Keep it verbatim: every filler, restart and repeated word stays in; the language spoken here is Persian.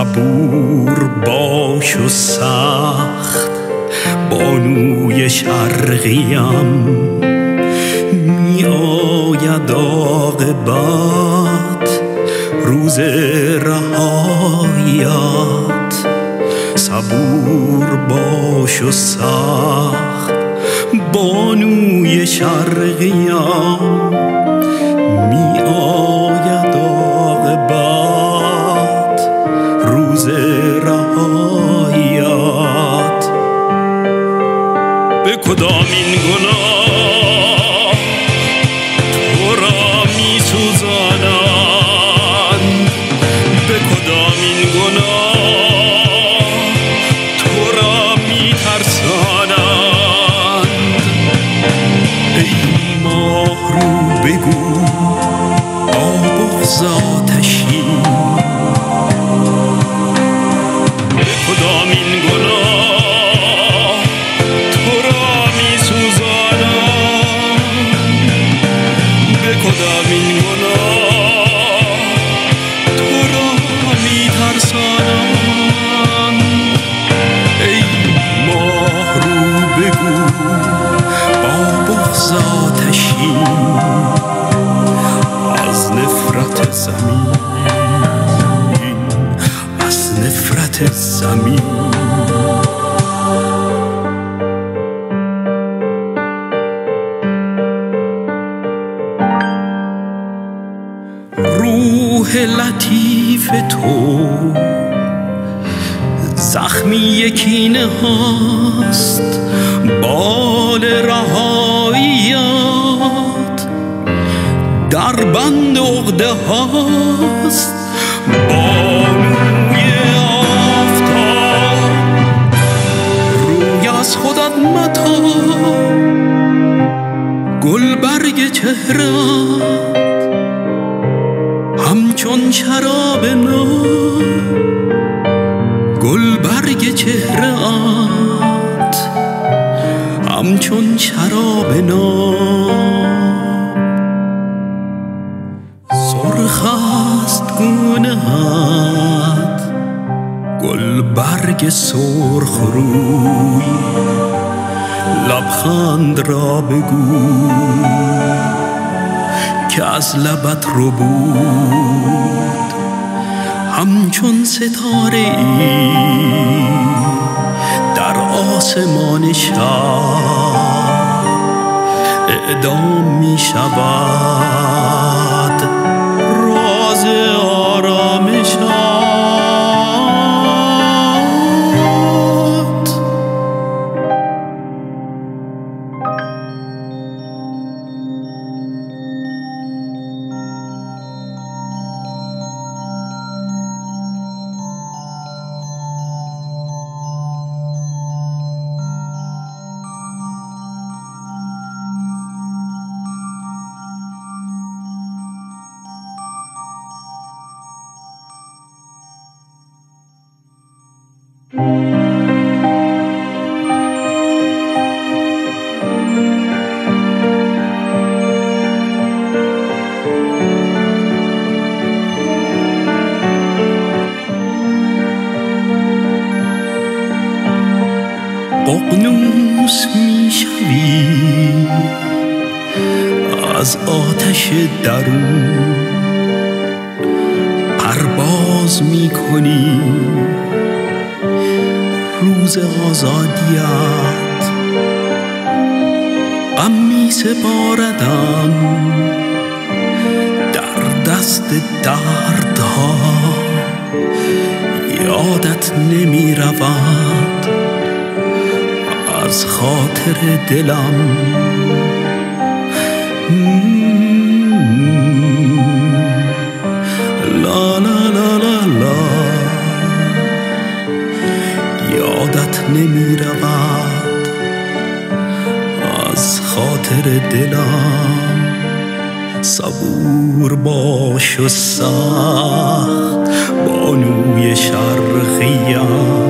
صبور باش و سخت بانوی شرقیم، می آید عاقبت روز رهایت. صبور باش و سخت بانوی شرقیم، می آید عاقبت روز رهایت. به کدامین گناه تو را می سوزانند، به کدامین گناه تو را می ترسانند. ای ماه رو بگو با بغض آتشین، به کدامین گناه تو را می سوزانند، به کدامین گناه تو را می ترسانند. ای ماه رو بگو با بغض آتشین، از نفرت زمین، از نفرت زمین. روح لطیف تو زخمی کینه هاست، بال رهاییات در بند عقده هاست. بانوی آفتاب روی از خودت متاب، گلبرگ چهره‌ات همچون شراب ناب، گلبرگ چهره‌ات همچون شراب ناب. سرخ است گونه‌ات گلبرگ سرخ روی، لبخند را بگو که از لبت رو بود همچون ستاره ای در آسمان شب اعدام می شود راز آرامشت. ققنوس می شوی از آتش درون، پرواز می کنی روز آزادیت. غم می سپاردم در دست دردها، یادت نمی رود از خاطر دلم. لا لا لا لا لا، یادت نمی رود از خاطر دلم. صبور باش و سخت بانوی شرقیم،